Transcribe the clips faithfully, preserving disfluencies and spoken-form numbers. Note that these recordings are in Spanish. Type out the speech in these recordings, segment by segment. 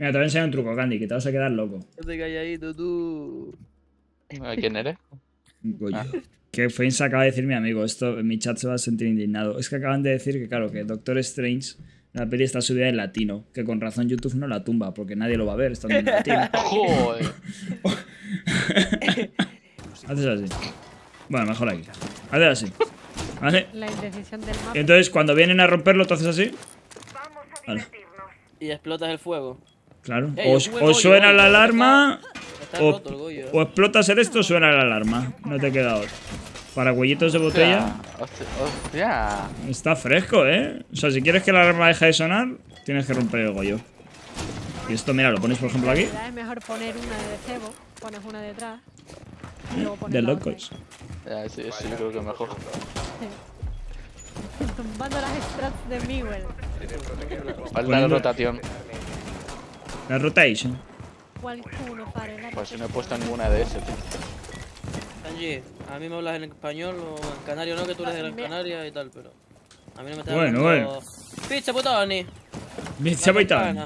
Mira, te voy a enseñar un truco, Candy, que te vas a quedar loco. Te calladito, tú. ¿Quién eres? Goyo. Ah. Que Fains acaba de decir mi amigo, esto en mi chat se va a sentir indignado. Es que acaban de decir que, claro, que Doctor Strange, la peli está subida en latino. Que con razón YouTube no la tumba, porque nadie lo va a ver estando en latino. Joder. Haces así. Bueno, mejor aquí. Haces así. ¿Vale? La indecisión del mapa. Y entonces, cuando vienen a romperlo, tú haces así. Vale. Y explotas el fuego. Claro. Ey, O, yo jugué o Goyo, suena Goyo, la está- alarma, Está o, roto el Goyo. o explotas el esto o suena la alarma. No te queda otro. Para cuellitos de botella. Hostia. Hostia. Está fresco, ¿eh? O sea, si quieres que la alarma deje de sonar, tienes que romper el Goyo. Y esto, mira, lo pones por ejemplo aquí. Es mejor poner una de cebo, pones una detrás. Y luego pones De la otra. locos. Ya, sí, sí, yo creo que mejor. Tumbando las strats de Miguel. Falta la Poniendo- rotación. La rotation. Qualcuno fare la Pues si no he puesto ninguna de esas, tío. Sanji, a mí me hablas en español o en canario, no, que tú eres de Gran Canaria y tal, pero. A mí no me estás Bueno, hablando. Pizza putoni. Pizza Boitán.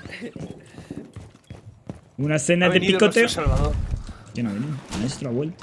Una cena Ha de venido picoteo. nuestro Salvador. ¿Quién ha venido? Maestro ha vuelto.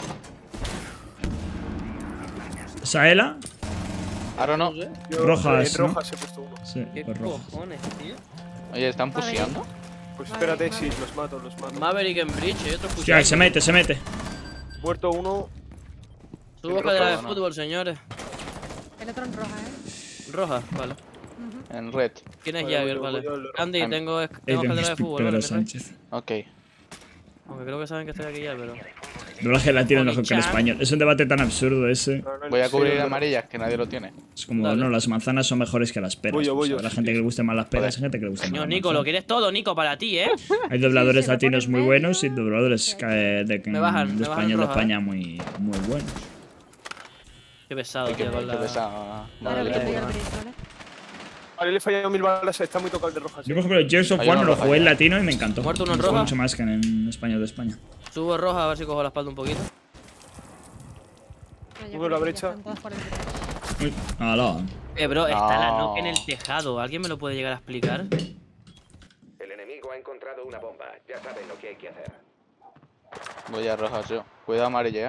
¿Saela? Ahora no. Yo, Rojas, En ¿no? rojas he puesto uno. Sí, ¿Qué pues rojo. cojones, tío? Oye, ¿están puseando? Pues espérate, sí, los mato, los mato. Maverick en Bridge y otro Hostia, se mete, se mete. Muerto uno. Subo roja, cadera de ¿no? fútbol, señores. El otro en roja, ¿eh? Roja, vale. En red. ¿Quién es Vale, Jagger? voy, Vale. voy, voy, voy. Andy, Am- tengo, es- tengo Adrian cadera de Speak, fútbol, Pedro ¿vale? mi rey? Sánchez. Ok. Aunque creo que saben que estoy aquí ya, pero. Doblaje latino mejor que el Oni-chan. español. Es un debate tan absurdo ese. No, no, Voy a sí, cubrir no, no. amarillas, que nadie lo tiene. Es como, Dale. no, las manzanas son mejores que las peras. Voy yo, voy Pues yo, habrá sí, gente sí. que le gusten más las peras, Joder. hay gente que le gusten más Señor las Nico, lo manzanas. quieres todo, Nico, para ti, ¿eh? Hay dobladores Sí, se lo latinos pone muy en buenos y medio. dobladores ca- de, Me bajan, de me bajan español de roja, España muy, muy buenos. Qué pesado, Qué, tío, con qué la. pesado. Ahora Madre que mía. te diga el brillo, ¿vale? Vale, le he fallado mil balas, está muy tocado el de rojas. Yo, eh. por ejemplo, Gears of Hay War uno lo roja jugué en ya. latino y me encantó. ¿Muerto uno Me en gustó roja? mucho más que en español de España. Subo roja a ver si cojo la espalda un poquito. No, yo Sube creo la que ya brecha. están todas por el derecho. Uy, ala. Eh, bro, está la No. knock en el tejado. ¿Alguien me lo puede llegar a explicar? El enemigo ha encontrado una bomba. Ya saben lo que hay que hacer. Voy a rojas yo. Cuidado amarilla, eh.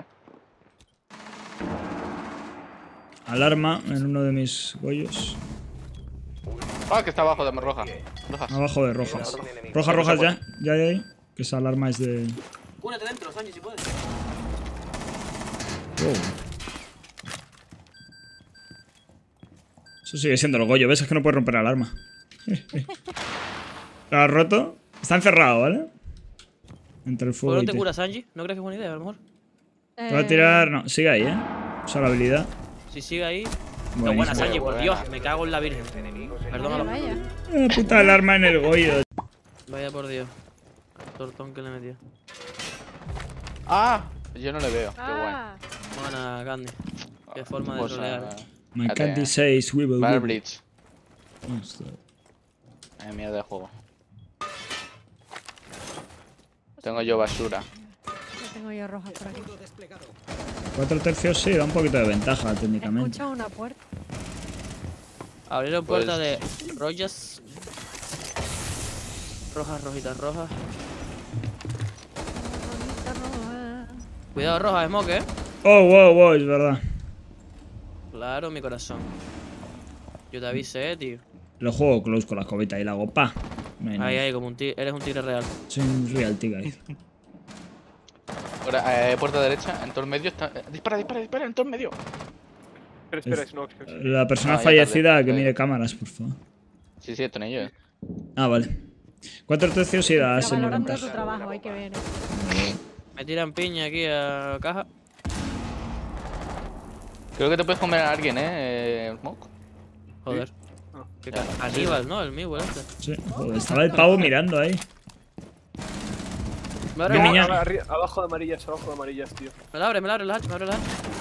Alarma en uno de mis goyos. Ah, que está abajo de roja. Rojas. Abajo de rojas. Rojas, rojas ya. Ya de ahí. Que esa alarma es de. Únete dentro, Sanji, si puedes. Wow. Eso sigue siendo el Goyo. ¿Ves? Es que no puede romper la alarma. ¿Lo has roto? Está encerrado, ¿vale? Entre el ¿Por fuego no y te te... cura, Sanji? ¿No crees que es buena idea, a lo mejor? Te va a tirar... No, sigue ahí, ¿eh? Usa la habilidad. Si sigue ahí. Qué Buenísimo. buena, Sanji, por buena. Dios. Me cago en la virgen. Vaya, Perdónalo. vaya. La puta alarma en el Goyo. Vaya por Dios. Tortón que le metió. Ah, yo no le veo. Qué guay. Ah, Buena, Candy. Qué forma de Pues, trolear. eh, My Espérate, candy eh. says we will Bar win. Blitz. Hostia. Ay, mierda de juego. Tengo yo basura. ya tengo yo rojas por aquí. Cuatro tercios sí, da un poquito de ventaja técnicamente. Escucha una puerta. Abrieron Pues- puerta de Rogers. Rojas, rojitas, rojas. Cuidado, roja, smoke, eh. Oh, wow, wow, es verdad. Claro, mi corazón. Yo te avisé, eh, tío. Lo juego close con la escobita y la hago pa. No hay Ahí, nada. ahí, como un tigre. Eres un tigre real. Soy un real guy. Ahora, eh, puerta derecha, en todo el medio está. eh, dispara, dispara, dispara, en todo el medio. Espera, espera, es no, espera. La persona Ah, ya fallecida tarde. que Ya, mire ya. cámaras, por favor. Sí, sí, esto en ello, eh. Ah, vale. Cuatro tercios sí da Pero señor valorando tu ventaja. trabajo, hay que ver. ¿eh? Me tiran piña aquí a caja. Creo que te puedes comer a alguien, eh, eh, Smoke. Joder. Ah. Qué ca- Aníbal, ¿no? El mío, este. Sí, joder, estaba el pavo mirando ahí. Me abre, Yo me niña- Ah, arri- abajo de amarillas, abajo de amarillas, tío. la abre, me la abre la hacha, me abre la hacha.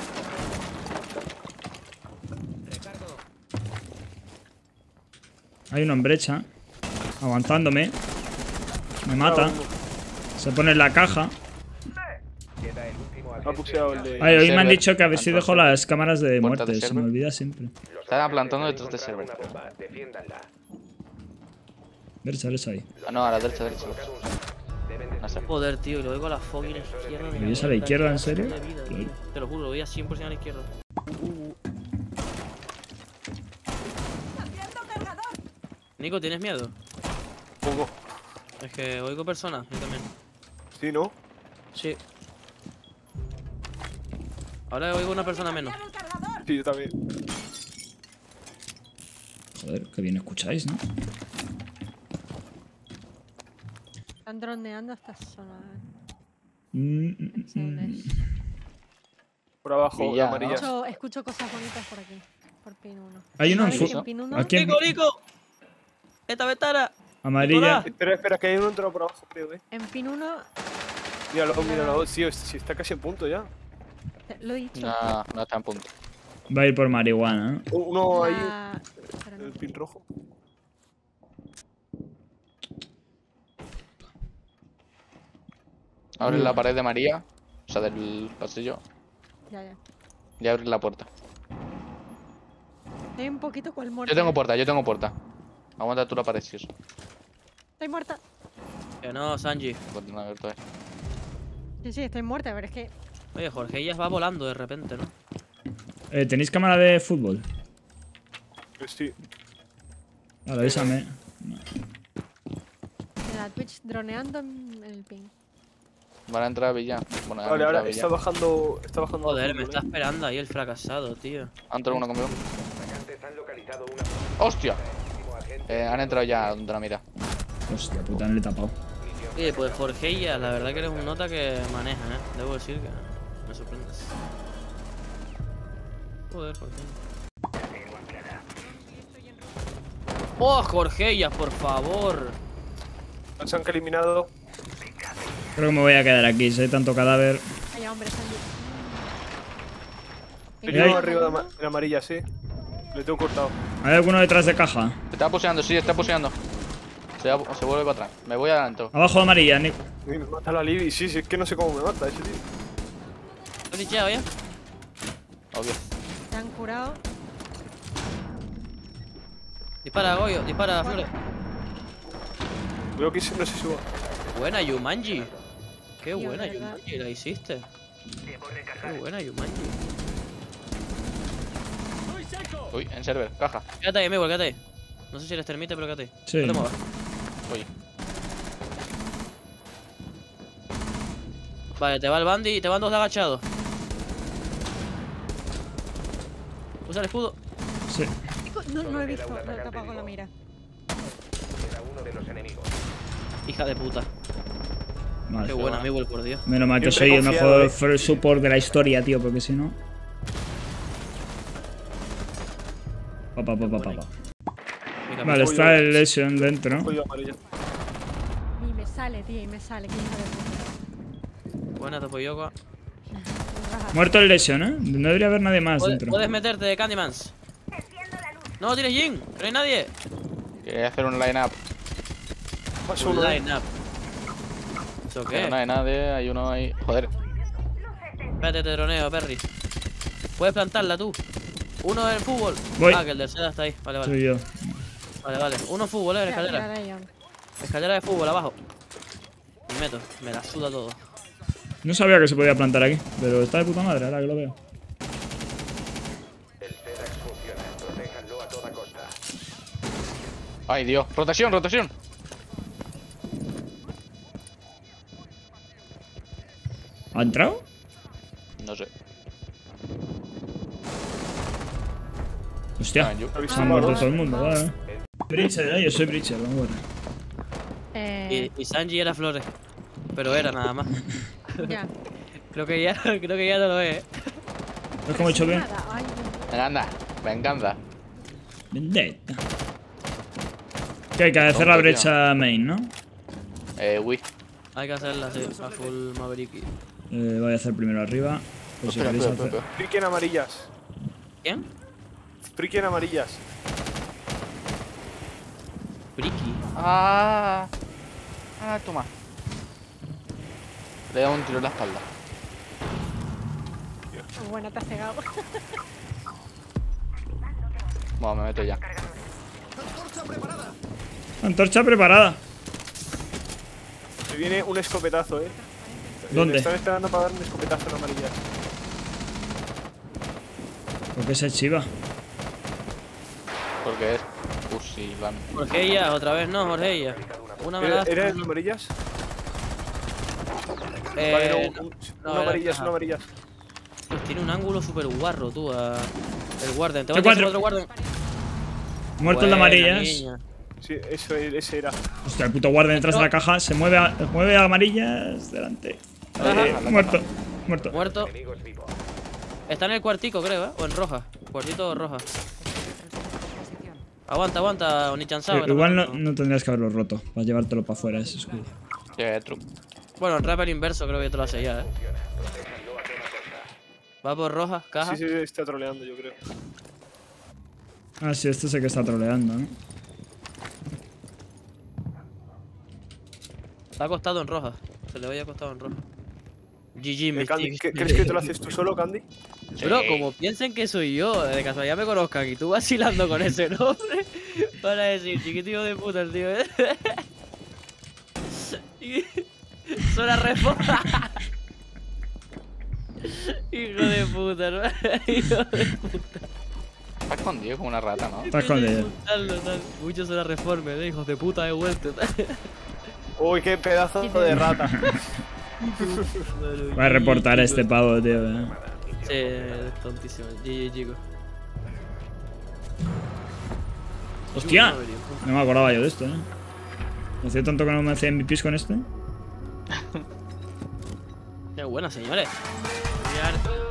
Hay uno en brecha. Aguantándome. Me mata. Se pone en la caja. Queda el último Ha agente. puseado el de. Ay, hoy me han server. dicho que a ver si dejo las cámaras de Puerta de muerte. Se me server. olvida siempre. Los Están agentes plantando han detrás de encontrado server. una bomba. Defiéndanla. Derecha, derecha ahí. Ah, no, a la derecha, derecha. No sé. Joder, tío, y lo oigo a la fucking izquierda. ¿Lo oyes a la izquierda, en serio? De vida, tío. Te lo juro, lo voy a cien por ciento a la izquierda. Uh, uh. Nico, ¿tienes miedo? Pongo. Es que oigo personas, yo también. Sí, ¿no? Sí. Ahora oigo una persona menos. Sí, yo también. Joder, que bien escucháis, ¿no? Están droneando esta zona. Mm, mm, No sé dónde mm. es. Por abajo, Y de ya, ¿no? amarillas. Escucho, escucho cosas bonitas por aquí. Por pin uno. Hay uno en ¿Sabes que fu- en pin uno? Aquí en ¡Nico, Nico! ¡Esta ventana! amarilla. Nicolás. Espera, espera, que hay uno entrado por abajo, creo, eh. En pin uno, Míralo, míralo. Tío, si está casi a punto ya. te- lo he dicho. No, no está en punto. Va a ir por marihuana, ¿no? Uno ahí, La- espera, no. el pin rojo. Abre la pared de María, o sea, del pasillo, Ya, ya. y abre la puerta. Estoy un poquito cual muerta. Yo tengo puerta, yo tengo puerta. Aguanta tú la pared, si eso. Estoy muerta. Que no, Sanji. Puerta no abierto, eh. Sí, sí, estoy muerta, pero es que. Oye, Jorge ya va volando de repente, ¿no? Eh, ¿Tenéis cámara de fútbol? Pues sí. Vale, avísame. En la Twitch droneando en el ping. Van a entrar a Villa. Bueno, han Vale, entrado a ahora Villa. está bajando. Está bajando. Joder, el me fútbol, está esperando ahí el fracasado, tío. Ha entrado uno conmigo. Atacantes han localizado una ¡Hostia! Eh, han entrado ya donde la mira. Hostia puta, no le he tapado. Oye, pues Jorge ya, la verdad que eres un nota que maneja, ¿eh? Debo decir que me sorprendes. Joder, Jorge. ¡Oh, Jorge ya, por favor! ¿eh? Se han eliminado. Creo que me voy a quedar aquí, si hay tanto cadáver. Ay, hombre, Sanji. Hay Ahí hay- uno arriba de, ama- de amarilla, sí. Le tengo cortado. ¿Hay alguno detrás de caja? Está puseando, sí, está puseando. Se, va- se vuelve para atrás. Me voy adelante. Abajo de amarilla, Nick. Uy, me mata la Libby. Sí, sí, es que no sé cómo me mata ese tío. ¿Has dicheado ya? Obvio. Se han curado. Dispara, Goyo, dispara, Flores. Creo que no se suba. Buena, Yumanji. Qué Tío, buena, de verdad. Yumanji, la hiciste. Qué buena, Yumanji. Uy, en server, caja. Quédate ahí, amigo, quédate ahí. No sé si les termite, pero quédate ahí. Sí. No te muevas. Oye, Vale, te va el Bandy y te van dos de agachados. Usa el escudo. Sí. No, no he visto. No he tapado con la mira. Era uno de los enemigos. Hija de puta. Vale. Qué buena, amigo, el por Dios. Menos mal que Siempre soy el confiado, mejor eh. first support de la historia, tío, porque si no. Pa, pa, pa, pa, pa, pa. Venga, Vale, Uy, está uy. el Lesion dentro. Cuello amarilla. Y me sale, tío, y me sale. Qué hija de puta. buena, Topoyoka. Raja. Muerto el Lesion, ¿eh? No debería haber nadie más ¿Puedes, dentro. puedes meterte de Candymans. No, tienes Jin. No hay nadie. quería hacer un line-up. Paso Un uno. eh. line up. ¿Eso Pero qué? no hay nadie, hay uno ahí. Joder. Espérate, te droneo, Perry. Puedes plantarla tú. Uno del fútbol. Voy. Ah, que el del seda está ahí. Vale, vale. Soy yo. Vale, vale. Uno fútbol, eh, en Tira, escalera. tira de Ion. Escalera de fútbol, abajo. Me meto. Me la suda todo. No sabía que se podía plantar aquí, pero está de puta madre ahora que lo veo. El Sedax funciona. Protéjanlo a toda costa. Ay, Dios. Rotación, rotación. ¿Ha entrado? No sé. Hostia. Ah, yo- ¿Habéis Se han salvado muerto dos? todo el mundo, vale. Breacher, ¿eh? Yo soy Breacher, vamos a ver. Eh, Y, y Sanji era Flores. Pero era nada más. ya. Creo que ya, creo que ya no lo es. ¿eh? ¿Ves cómo he hecho bien? Nada, ay, Venga, anda. Venganza. Vendetta. Que hay que hacer la Tonto, brecha main, ¿no? Eh, Wii. Hay que hacerla así, a full Maverick. Eh, voy a hacer primero arriba. Pues si Espera, queréis espera, hacer... espera. Friki en amarillas. ¿Quién? Friki en amarillas. Friki. Ah. Ah, toma. Le he dado un tiro en la espalda. bueno, te has cegado. Bueno, me meto ya. Antorcha preparada. Me viene un escopetazo, eh. ¿Dónde? Me están esperando para dar un escopetazo en amarilla. ¿Por qué se chiva? Porque es fusilán. Jorge ella, otra vez no, Jorge ella. Una me ¿Era, la das. ¿era en amarillas? Eh, Vale, no, no, un, no, un era amarillas, caja. un amarillas. Pues tiene un ángulo súper guarro, tú, a... el Warden. Te Te voy a tirar cuatro. otro Warden. Muerto el de Buena, amarillas. niña. Sí, eso, ese era. Hostia, el puto guardia detrás de la caja. Se mueve a, mueve a amarillas delante. Ajá. Eh, muerto. Muerto. Muerto. Enemigo es vivo. Está en el cuartico, creo, ¿eh? O en roja. Cuartito roja. Aguanta, aguanta, Onichan-sama. Eh, igual no, no tendrías que haberlo roto para llevártelo para afuera ese escudo. Yeah, true. Bueno, en rapper inverso creo que te lo hace ya, ¿eh? Va por roja, caja. Sí, sí, está troleando, yo creo. Ah, sí, este es el que está troleando, ¿no? Está acostado en roja. Se le había acostado en roja. G G, Eh, me Candy, ¿qué- ¿Crees que te lo haces tú solo, Candy? Bro, Sí. como piensen que soy yo, de casualidad me conozcan y tú vacilando con ese nombre, van a decir, chiquitito de puta el tío, ¿eh? Suena re fo- Hijo de puta, ¿no? Hijo de puta. Está escondido como una rata, ¿no? Está escondido. Tal, tal. Mucho suena reforme, ¿eh? Hijos de puta, he vuelto. Uy, qué pedazo de rata. Voy a reportar a este pavo, tío. eh. Sí, es tontísimo. G G, chicos. ¡Hostia! No me acordaba yo de esto, ¿eh? ¿Me hacía tanto que no me hacía M V Ps con este? Qué buena, señores. Mirar.